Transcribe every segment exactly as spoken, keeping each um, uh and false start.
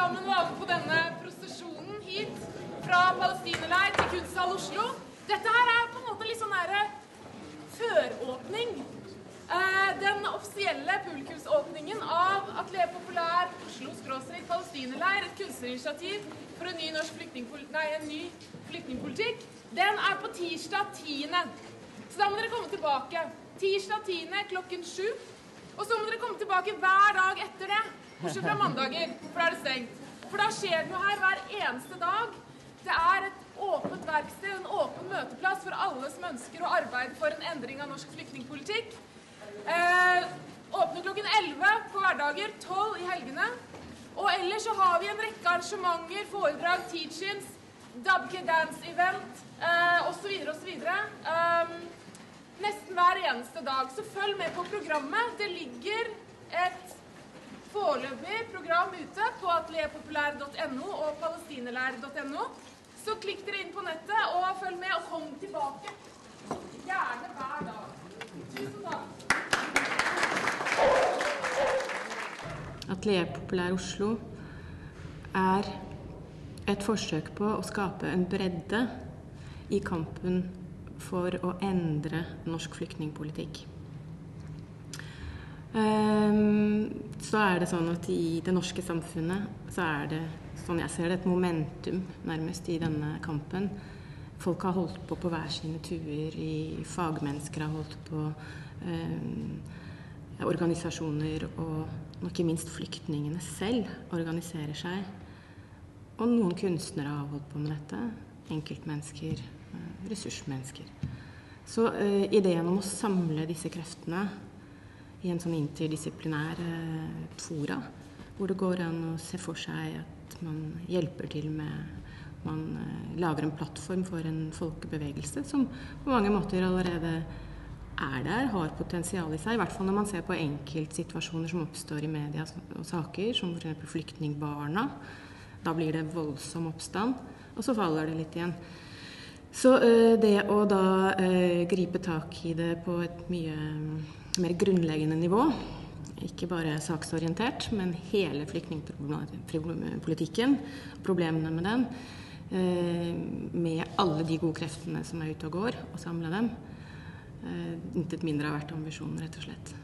sammen var med på denne prosesjonen hit fra Palestinerleir til Kunsthall Oslo. Dette her er på en måte litt sånn nære føråpning. Den offisielle publikumsåpningen av Atelier Populær Oslo-Palestinerleir, et kunstnerinitiativ for en ny norsk flyktningpol- nei, en ny flyktningpolitikk, den er på tirsdag tiende. Så da må dere komme tilbake. Tirsdag tiende klokken sju. Og så må dere komme tilbake hver dag etter det. Bortsett fra mandager, for da er det stengt. For da skjer det noe her hver eneste dag. Det er et åpent verksted, en åpen møteplass for alle som ønsker å arbeide for en endring av norsk flyktningpolitikk. Eh, åpner klokken elleve på hverdager, tolv i helgene. Og ellers så har vi en rekke arrangementer, foredrag, teach-ins, Dabke dance-event, eh, og så videre og så videre. Um, nesten hver eneste dag. Så følg med på programmet. Det ligger et foreløpig program ute på atelierpopulær punktum no og palestinerleir punktum no. Så klikk dere inn på nettet og følg med og kom tilbake. Gjerne hver dag. Tusen takk. Atelier Populær Oslo er et forsøk på å skape en bredde i kampen for å endre norsk flyktningpolitikk. Så er det sånn at i det norske samfunnet så er det, sånn jeg ser det, et momentum nærmest i denne kampen. Folk har holdt på på hver sine tuer, i fagmennesker har holdt på, eh, organisasjoner og ikke minst flyktningene selv organiserer seg. Og noen kunstnere har holdt på med dette, enkeltmennesker, ressursmennesker. Så uh, ideen om å samle disse kreftene i en sånn interdisiplinær uh, fora, hvor det går an å se for seg at man hjelper til med, man uh, lager en plattform for en folkebevegelse som på mange måter allerede er der, har potensial i seg, i hvert fall når man ser på enkeltsituasjoner som oppstår i media og saker, som for eksempel flyktningbarna. Da blir det voldsom oppstand, og så faller det litt igjen. Så uh, det å da uh, gripe tak i det på et mye mer grunnleggende nivå, ikke bare saksorientert, men hele flyktningpolitikken, problemene med den, uh, med alle de gode kreftene som er ute og går, og samle dem, uh, intet mindre har vært ambisjonen, rett og slett.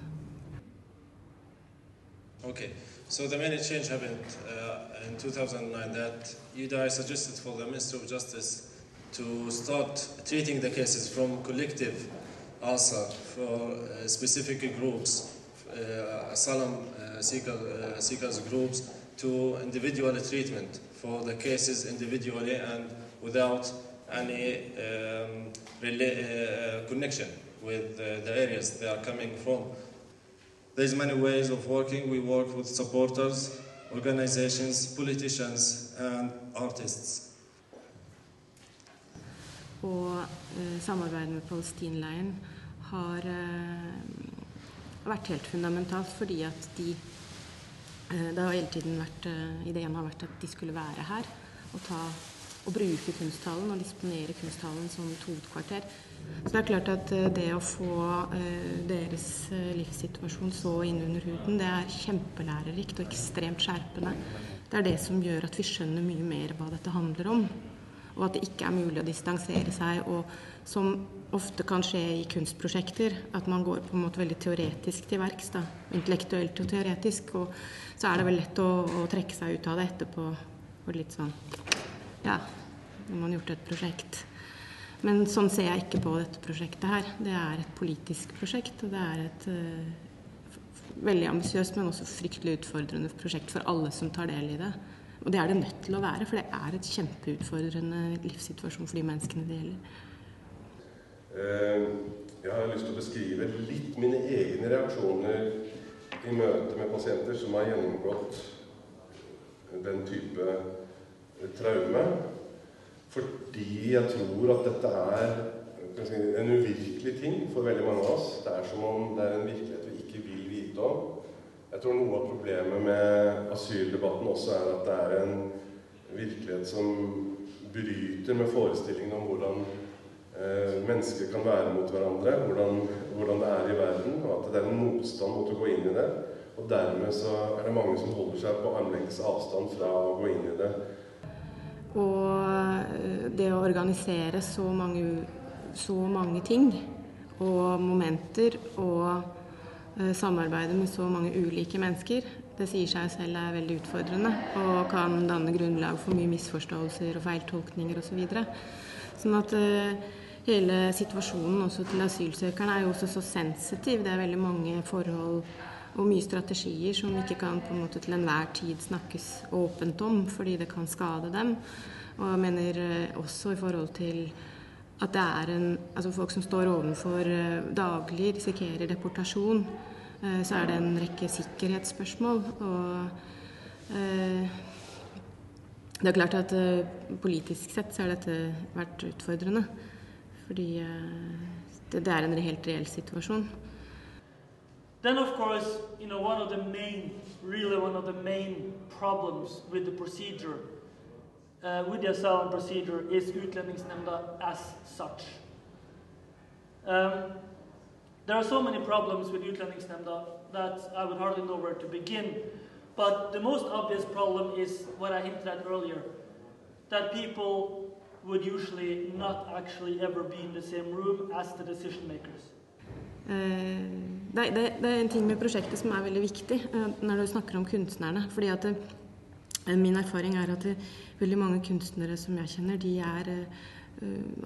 Okay, so the main change happened uh, in two thousand nine that U D I suggested for the Ministry of Justice to start treating the cases from collective answer for uh, specific groups, uh, asylum uh, seeker, uh, seekers groups, to individual treatment for the cases individually and without any um, uh, connection with uh, the areas they are coming from. There's many ways of working. We work with supporters, organizations, politicians and artists. Og uh, samarbeidet med Palestinleiren har uh, vært helt fundamentalt, fordi at de, uh, det har hele tiden vært, uh, ideen har vært at de skulle være her og, ta, og bruke kunsthallen og disponere kunsthallen som et hovedkvarter. Så det er klart at uh, det å få uh, deres uh, livssituasjon så inn under huden, det er kjempelærerikt og ekstremt skjerpende. Det er det som gjør at vi skjønner mye mer hva dette handler om. Og at det ikke er mulig å distansere seg, og som ofte kan skje i kunstprosjekter, at man går på en måte veldig teoretisk til verks, da, intellektuelt og teoretisk, og så er det vel lett å, å trekke seg ut av det etterpå, og litt sånn, ja, når man har gjort et prosjekt. Men sånn ser jeg ikke på dette prosjektet her. Det er et politisk prosjekt, og det er et uh, veldig ambisiøst, men også fryktelig utfordrende prosjekt for alle som tar del i det. Og det er det nødt til å være, for det er et kjempeutfordrende livssituasjon for de menneskene det gjelder. Jeg har lyst til å beskrive litt mine egne reaksjoner i møte med pasienter som har gjennomgått den type traume, fordi jeg tror at dette er en uvirkelig ting for veldig mange av oss. Det er som om det er en virkelighet vi ikke vil vite om. Jeg tror noe av problemet med asyldebatten også er at det er en virkelighet som bryter med forestillingen om hvordan eh, mennesker kan være mot hverandre, hvordan, hvordan det er i verden, og at det er en motstand mot å gå inn i det. Og dermed så er det mange som holder seg på armlengdes avstand fra å gå inn i det. Og det å organisere så mange, så mange ting og momenter og samarbeide med så mange ulike mennesker, det sier seg selv er veldig utfordrende og kan danne grunnlag for mye misforståelser og feiltolkninger og så videre. Sånn at uh, hele situasjonen også til asylsøkerne er jo også så sensitiv. Det er veldig mange forhold og mye strategier som ikke kan på en måte til enhver tid snakkes åpent om, fordi det kan skade dem. Og jeg mener uh, også i forhold til at det er en, altså folk som står ovenfor uh, daglig risikerer deportasjon, uh, så er det en rekke sikkerhetsspørsmål. Og uh, det er klart at uh, politisk sett så har dette vært utfordrende, fordi uh, det, det er en helt reell situasjon. Then of course, you know, one of the main, really one of the main problems with the procedure Uh, with the asylum procedure is Utlendingsnemnda as such. Um, there are so many problems with Utlendingsnemnda that I would hardly know where to begin. But the most obvious problem is what I hinted at earlier, that people would usually not actually ever be in the same room as the decision makers. Uh, det, det, det er en ting med prosjektet som er veldig viktig uh, når du snakker om kunstnerne, fordi at det, min erfaring er at det, veldig mange kunstnere som jeg kjenner, de er uh,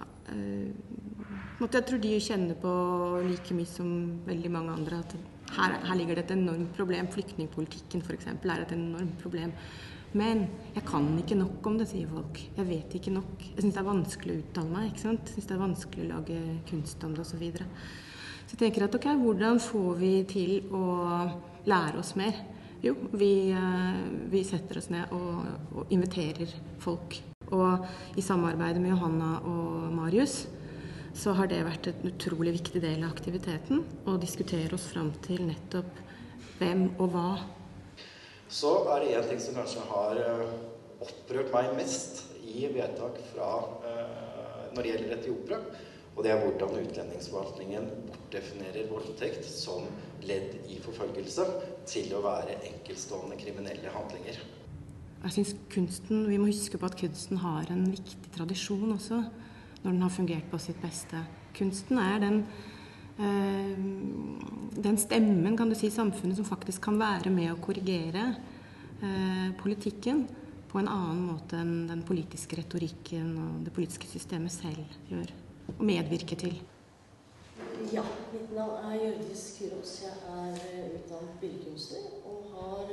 uh, jeg tror de kjenner på like mye som veldig mange andre at her, her ligger det et enormt problem. Flyktningpolitikken for eksempel er et enormt problem, men jeg kan ikke nok om det, sier folk. Jeg vet ikke nok. Jeg synes det er vanskelig å uttale meg, ikke sant? Jeg synes det er vanskelig å lage kunst om det og så videre. Så jeg tenker at ok, hvordan får vi til å lære oss mer? Jo, vi, vi setter oss ned og, og inviterer folk. Og i samarbeid med Johanna og Marius så har det vært en utrolig viktig del av aktiviteten å diskutere oss fram til nettopp hvem og hva. Så er det en ting som kanskje har opprørt meg mest i vedtak fra, når det gjelder Etiopia, og det er hvordan utlendingsforvaltningen bortdefinerer voldtekt som ledd i forfølgelse til å være enkeltstående kriminelle handlinger. Jeg synes kunsten, vi må huske på at kunsten har en viktig tradisjon også, når den har fungert på sitt beste. Kunsten er den, øh, den stemmen, kan du si, i samfunnet som faktisk kan være med å korrigere øh, politikken på en annen måte enn den politiske retorikken og det politiske systemet selv gjør. Og medvirke til. Ja, mitt navn er Hjørdis Kyros. Jeg er utdannet billedkunstner og har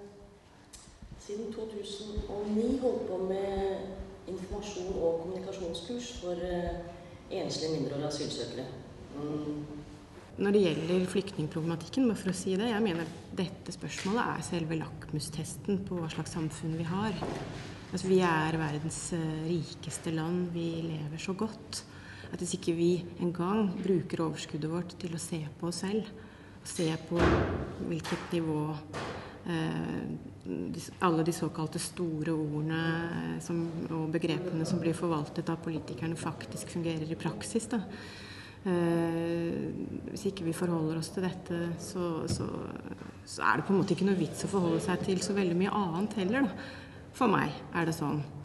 siden to tusen og ni holdt på med informasjon- og kommunikasjonskurs for enslige mindreårige asylsøkere. Mm. Når det gjelder flyktningproblematikken, bare for å si det, jeg mener dette spørsmålet er selve lakmustesten på hva slags samfunn vi har. Altså, vi er verdens rikeste land, vi lever så godt. At hvis ikke vi en gang bruker overskuddet vårt til å se på oss selv, og se på hvilket nivå eh, alle de såkalte store ordene som, og begrepene som blir forvaltet av politikerne faktisk fungerer i praksis, da. Eh, hvis ikke vi forholder oss til dette, så, så, så er det på en måte ikke noe vits å forholde seg til så veldig mye annet heller, da. For meg er det sånn.